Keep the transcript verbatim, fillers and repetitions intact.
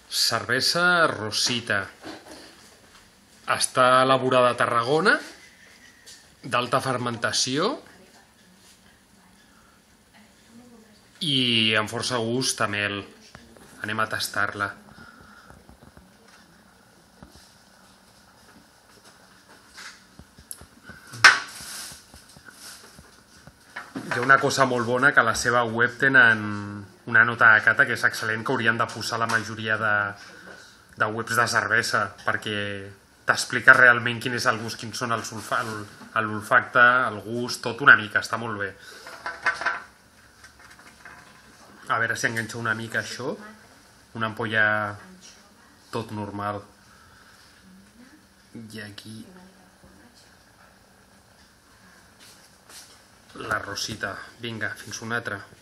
Cervesa Rosita. Està elaborada a Tarragona, d'alta fermentació i amb força gust a mel. Anem a tastar-la. Hi ha una cosa molt bona, que a la seva web tenen una nota de cata que és excel·lent, que haurien de posar la majoria de, de webs de cervesa, perquè t'explica realment quin és el gust, quins són els l'olfacte, el gust, tot una mica, està molt bé. A veure si enganxa una mica això, una ampolla tot normal. I aquí la Rosita. Vinga, fins una altra.